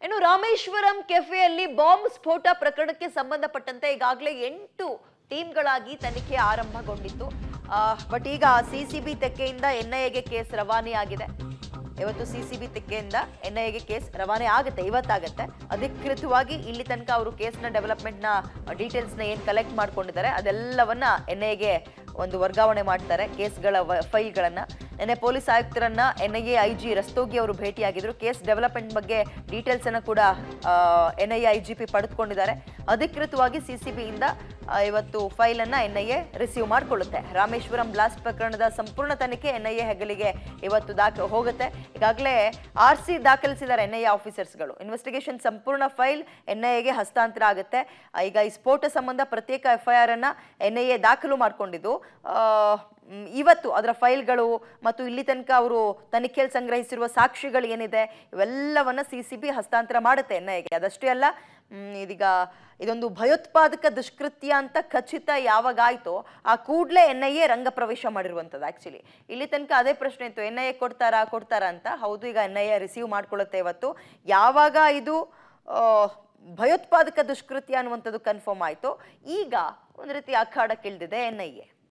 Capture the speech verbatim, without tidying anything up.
ಇನ್ನು ರಾಮೇಶ್ವರಂ ಕೆಫೆಯಲ್ಲಿ ಬಾಂಬ್ ಸ್ಫೋಟ ಪ್ರಕರಣಕ್ಕೆ ಸಂಬಂಧಪಟ್ಟಂತೆ ಈಗಾಗಲೇ ಎಂಟು ಟೀಮ್ಗಳಾಗಿ ತನಿಖೆ ಆರಂಭಗೊಂಡಿತ್ತು. ಬಟ್ ಈಗ ಸಿಸಿಬಿ ತೆಕ್ಕೆಯಿಂದ ಎನ್ಐಎಗೆ ಕೇಸ್ ರವಾನೆಯಾಗಿದೆ. ಇವತ್ತು ಸಿಸಿಬಿ ತೆಕ್ಕೆಯಿಂದ ಎನ್ಐಎಗೆ ಕೇಸ್ ರವಾನೆ ಆಗುತ್ತೆ, ಇವತ್ತಾಗುತ್ತೆ. ಅಧಿಕೃತವಾಗಿ ಇಲ್ಲಿ ತನಕ ಅವರು ಕೇಸ್ನ ಡೆವಲಪ್ಮೆಂಟ್ನ ಡೀಟೇಲ್ಸ್ನ ಏನು ಕಲೆಕ್ಟ್ ಮಾಡ್ಕೊಂಡಿದ್ದಾರೆ ಅದೆಲ್ಲವನ್ನ ಎನ್ಐಎಗೆ ಒಂದು ವರ್ಗಾವಣೆ ಮಾಡ್ತಾರೆ, ಕೇಸ್ಗಳ ಫೈಲ್ಗಳನ್ನು. ನಿನ್ನೆ ಪೊಲೀಸ್ ಆಯುಕ್ತರನ್ನ ಎನ್ಐಎ ಐ ಜಿ ರಸ್ತೋಗಿ ಅವರು ಭೇಟಿಯಾಗಿದ್ರು. ಕೇಸ್ ಡೆವಲಪ್ಮೆಂಟ್ ಬಗ್ಗೆ ಡೀಟೇಲ್ಸ್ ಅನ್ನು ಕೂಡ ಎನ್ಐಎ ಐ ಜಿ ಪಿ ಪಡೆದುಕೊಂಡಿದ್ದಾರೆ. ಅಧಿಕೃತವಾಗಿ ಸಿಸಿಬಿಯಿಂದ ಇವತ್ತು ಫೈಲ್ ಅನ್ನ ಎನ್ಐಎ ರಿಸೀವ್ ಮಾಡಿಕೊಳ್ಳುತ್ತೆ. ರಾಮೇಶ್ವರಂ ಬ್ಲಾಸ್ಟ್ ಪ್ರಕರಣದ ಸಂಪೂರ್ಣ ತನಿಖೆ ಎನ್ಐಎ ಹೆಗಲಿಗೆ ಇವತ್ತು ದಾಖ ಹೋಗುತ್ತೆ. ಈಗಾಗಲೇ ಆರ್ ಸಿ ದಾಖಲಿಸಿದ್ದಾರೆ ಎನ್ಐಎ ಆಫೀಸರ್ಸ್ಗಳು. ಇನ್ವೆಸ್ಟಿಗೇಷನ್ ಸಂಪೂರ್ಣ ಫೈಲ್ ಎನ್ಐಎಗೆ ಹಸ್ತಾಂತರ ಆಗುತ್ತೆ. ಈಗ ಈ ಸ್ಫೋಟ ಸಂಬಂಧ ಪ್ರತ್ಯೇಕ ಎಫ್ಐಆರ್ ಅನ್ನ ಎನ್ಐಎ ದಾಖಲು ಮಾಡಿಕೊಂಡಿದ್ದು ಇವತ್ತು ಅದರ ಫೈಲ್ಗಳು ಮತ್ತು ಇಲ್ಲಿ ತನಕ ಅವರು ತನಿಖೆಯಲ್ಲಿ ಸಂಗ್ರಹಿಸಿರುವ ಸಾಕ್ಷಿಗಳು ಏನಿದೆ ಇವೆಲ್ಲವನ್ನ ಸಿಸಿಬಿ ಹಸ್ತಾಂತರ ಮಾಡುತ್ತೆ ಎನ್ಐಎಗೆ. ಅದಷ್ಟೇ ಅಲ್ಲ, ಇದೀಗ ಇದೊಂದು ಭಯೋತ್ಪಾದಕ ದುಷ್ಕೃತ್ಯ ಅಂತ ಖಚಿತ ಯಾವಾಗಾಯ್ತೋ ಆ ಕೂಡಲೇ ಎನ್ಐಎ ರಂಗ ಪ್ರವೇಶ ಮಾಡಿರುವಂಥದ್ದು. ಆ್ಯಕ್ಚುಲಿ ಇಲ್ಲಿ ತನಕ ಅದೇ ಪ್ರಶ್ನೆ ಇತ್ತು, ಎನ್ಐಎ ಕೊಡ್ತಾರಾ ಕೊಡ್ತಾರಾ ಅಂತ. ಹೌದು, ಈಗ ಎನ್ಐಎ ರಿಸೀವ್ ಮಾಡ್ಕೊಳ್ಳುತ್ತೆ ಇವತ್ತು. ಯಾವಾಗ ಇದು ಭಯೋತ್ಪಾದಕ ದುಷ್ಕೃತ್ಯ ಅನ್ನುವಂಥದ್ದು ಕನ್ಫರ್ಮ್ ಆಯಿತು, ಈಗ ಒಂದು ರೀತಿ ಅಖಾಡಕ್ಕಿಳಿದಿದೆ ಎನ್ಐಎ.